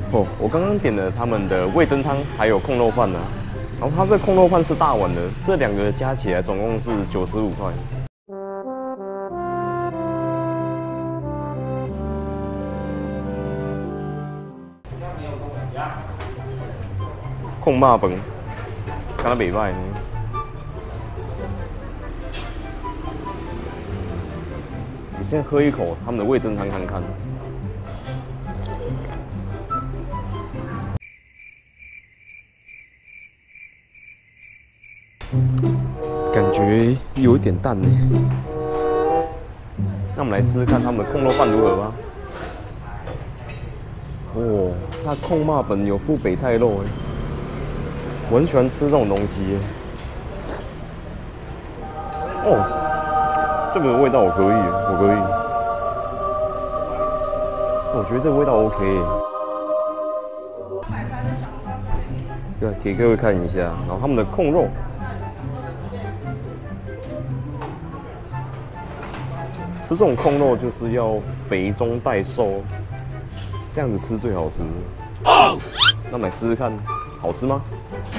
哦，我刚刚点了他们的味噌汤，还有控肉饭呢。然后它这控肉饭是大碗的，这两个加起来总共是95块。控肉饭，刚刚袂歹呢。你先喝一口他们的味噌汤看看。感觉有一点淡呢。那我们来吃吃看他们的控肉饭如何吧。哦，它控肉本有附北菜肉哎，我很喜欢吃这种东西耶。哦，这个味道我可以，我可以。我觉得这个味道 OK 耶。对，给各位看一下，然后他们的控肉。吃这种控肉就是要肥中带瘦，这样子吃最好吃。那我们来试试看，好吃吗？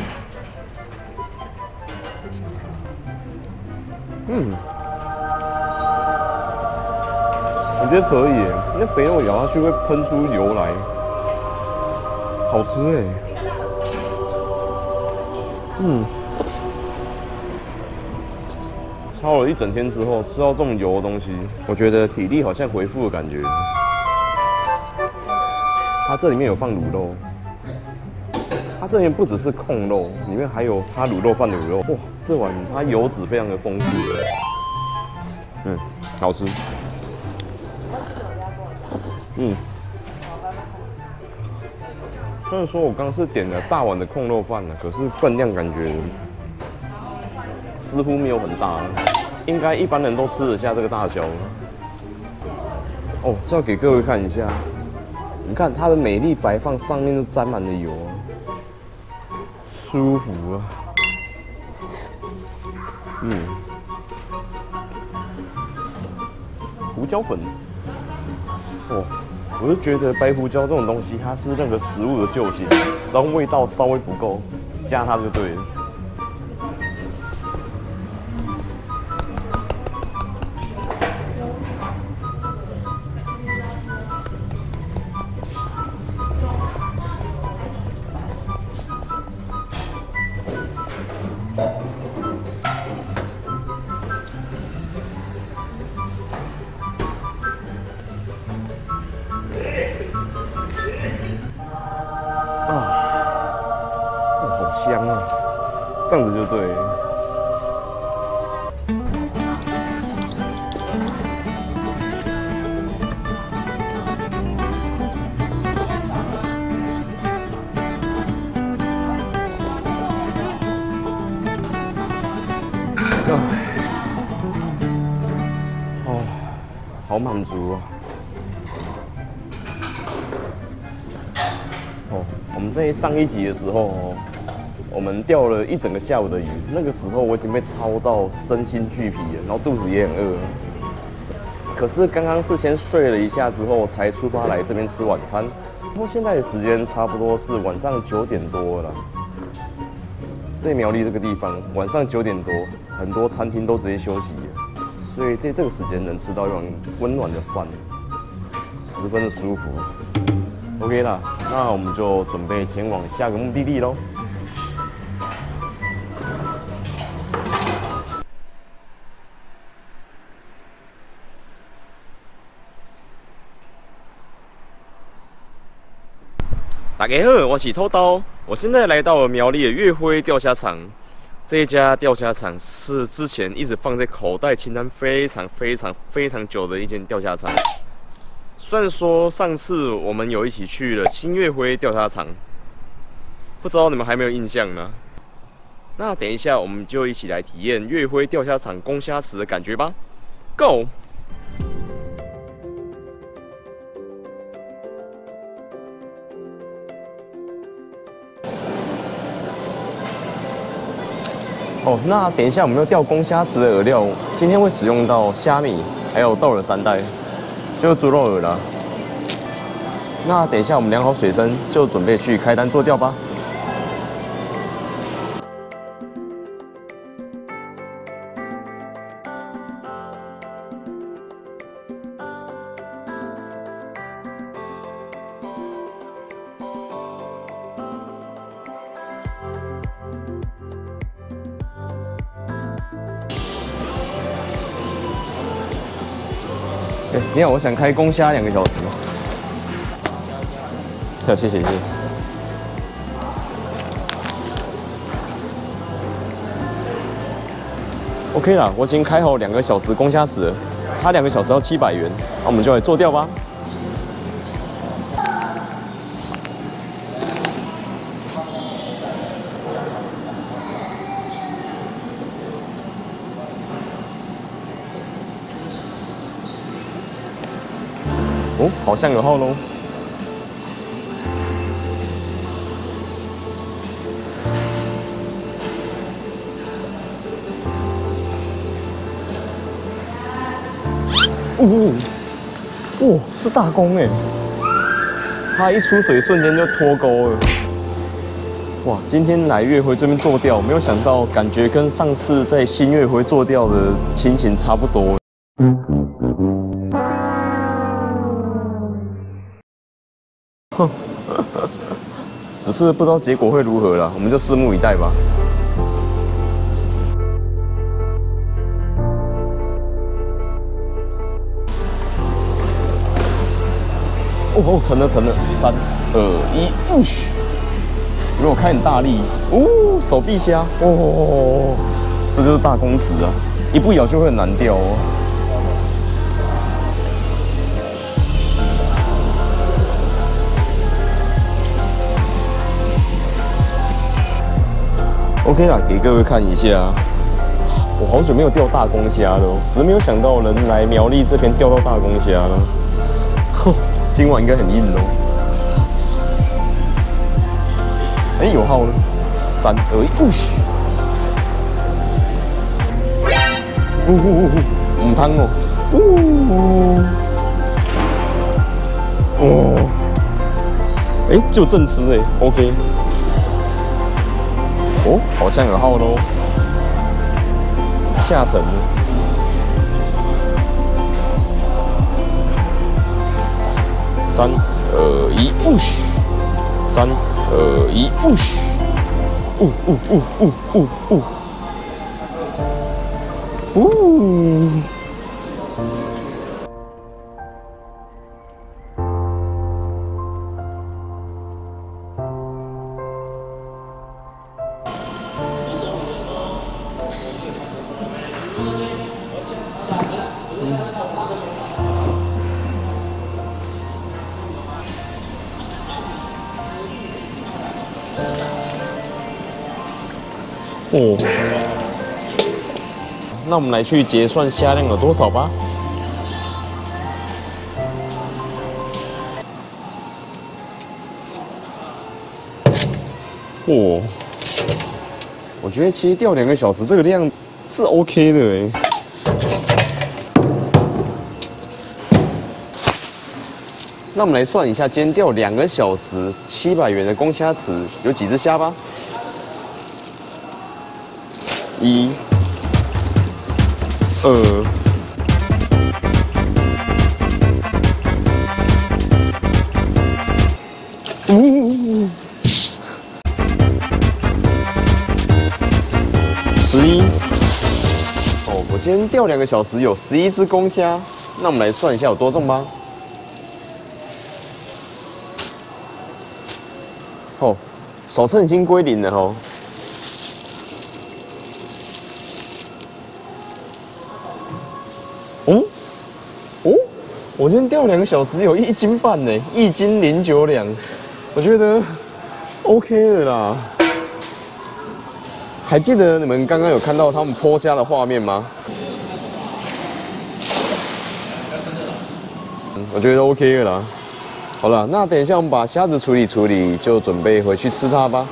我觉得可以耶，那肥肉咬下去会喷出油来，好吃哎。操了一整天之后，吃到这种油的东西，我觉得体力好像恢复的感觉。它这里面有放卤肉，它这里面不只是控肉，里面还有它卤肉饭的卤肉。哇，这碗它油脂非常的丰富。好吃。虽然说我刚刚是点了大碗的控肉饭了，可是分量感觉似乎没有很大，应该一般人都吃得下这个大小。哦，这要给各位看一下，你看它的美丽白饭上面都沾满了油啊，舒服啊。胡椒粉，哦，我就觉得白胡椒这种东西，它是那个食物的救星，只要味道稍微不够，加它就对了。香啊，这样子就对了。哦，好满足啊！哦，我们在上一集的时候，我们钓了一整个下午的鱼，那个时候我已经被操到身心俱疲了，然后肚子也很饿。可是刚刚是先睡了一下之后，才出发来这边吃晚餐。然后现在的时间差不多是晚上9点多了。在苗栗这个地方，晚上9点多，很多餐厅都直接休息了，所以在这个时间能吃到一碗温暖的饭，十分的舒服。OK 啦，那我们就准备前往下个目的地喽。大家好，我是偷刀，我现在来到了苗栗的月辉钓虾场。这一家钓虾场是之前一直放在口袋清单非常久的一间钓虾场。虽然说上次我们有一起去了新月辉钓虾场，不知道你们还没有印象呢？那等一下我们就一起来体验月辉钓虾场攻虾池的感觉吧 ，Go！哦，那等一下我们要钓公虾池的饵料，今天会使用到虾米，还有豆饵3袋，就是猪肉饵啦。 那等一下我们量好水深，就准备去开单做钓吧。你好，我想开公虾2个小时。好，谢谢谢谢。OK 啦，我已经开好2个小时公虾池了，它2个小时要700元，那我们就来做钓吧。哦，好像有号喽。哇，是大公哎！它一出水瞬间就脱钩了。哇，今天来月辉这边做钓，没有想到，感觉跟上次在新月辉做钓的情形差不多。哼，只是不知道结果会如何啦，我们就拭目以待吧。哦，沉了沉了，3、2、1，嘘！如果开很大力，哦，手臂虾，哦，这就是大公池啊，一不咬就会很难钓哦。OK 啦，给各位看一下，我好久没有钓大公虾了哦，只是没有想到能来苗栗这边钓到大公虾了。哼，今晚应该很硬哦。哎，有号了，3、2、1，嘘！唔汤哦，哦，哎，就正吃哎 ，OK。哦，好像有号喽，下沉了。3、2、1，嘘！3、2、1，嘘！哦，那我们来去结算虾量有多少吧。哦，我觉得其实钓2个小时这个量是 OK 的哎。那我们来算一下，今天钓2个小时700元的公虾池有几只虾吧。1、2、11。哦，我今天钓2个小时有11只公虾，那我们来算一下有多重吧。哦，手称已经归零了哦。我今天钓2个小时有1斤半呢，1斤09两，我觉得 OK 的啦。还记得你们刚刚有看到他们剖虾的画面吗？我觉得 OK 的啦。好了，那等一下我们把虾子处理处理，就准备回去吃它吧。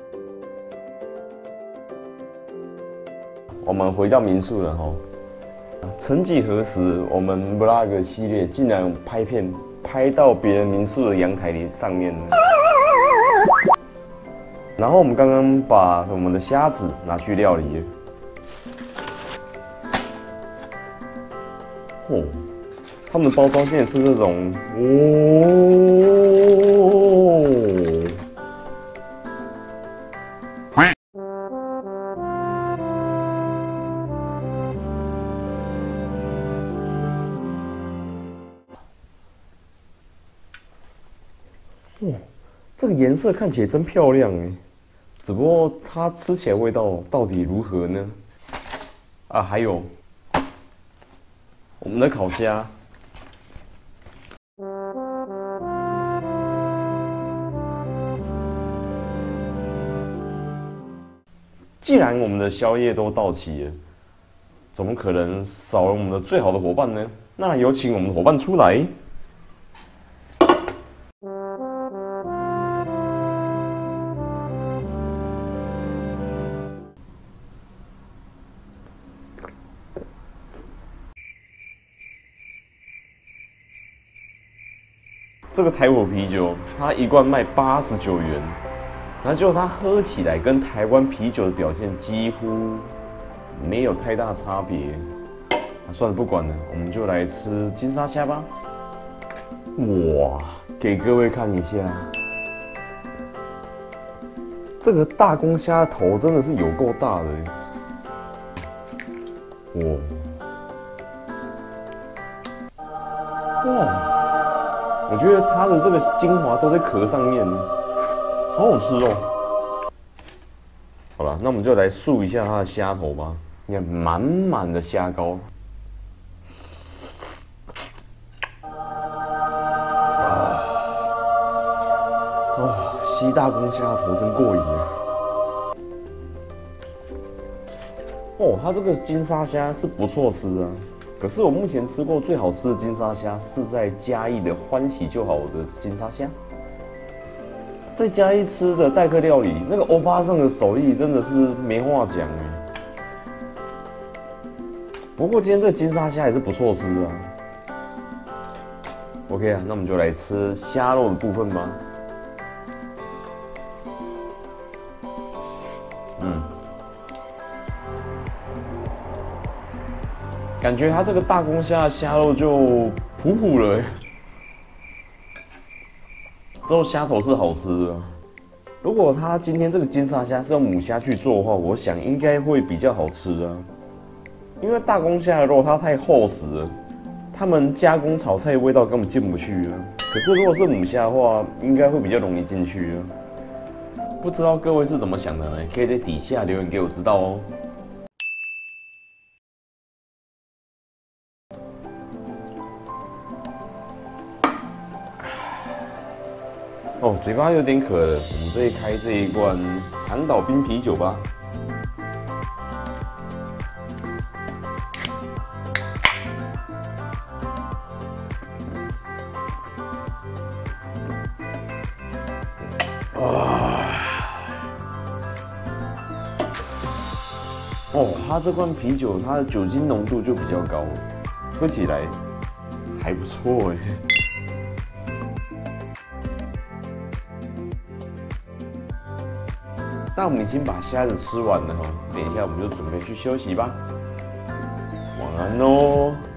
我们回到民宿了吼， 曾几何时，我们 vlog 系列竟然拍片拍到别人民宿的阳台上面呢？然后我们刚刚把我们的虾子拿去料理了。哦，他们的包装竟然是那种哇，这个颜色看起来真漂亮哎，只不过它吃起来味道到底如何呢？啊，还有我们的烤虾，既然我们的宵夜都到齐了，怎么可能少了我们的最好的伙伴呢？那有请我们的伙伴出来。这个台虎啤酒，它一罐卖89元，然后结果它喝起来跟台湾啤酒的表现几乎没有太大差别。算了，不管了，我们就来吃金沙虾吧。哇，给各位看一下，这个大公虾头真的是有够大的，哇！我觉得它的这个精华都在壳上面，好好吃哦。好了，那我们就来漱一下它的虾头吧。你看，满满的虾膏。吸大公虾头真过瘾啊！哦，它这个金沙虾是不错吃啊。可是我目前吃过最好吃的金沙虾是在嘉义的欢喜就好的金沙虾。在嘉义吃的代客料理，那个欧巴桑的手艺真的是没话讲哎。不过今天这个金沙虾也是不错吃啊。OK 啊，那我们就来吃虾肉的部分吧。感觉它这个大公虾的虾肉就普普了，之后虾头是好吃的。如果它今天这个金沙虾是用母虾去做的话，我想应该会比较好吃啊。因为大公虾的肉它太厚实了，他们加工炒菜的味道根本进不去啊。可是如果是母虾的话，应该会比较容易进去啊。不知道各位是怎么想的呢？可以在底下留言给我知道哦。哦，嘴巴有点渴了，我们再开这一罐长岛冰啤酒吧。哦，它这罐啤酒它的酒精浓度就比较高，喝起来还不错哎。那我们已经把虾子吃完了哈，等一下我们就准备去休息吧。晚安哦。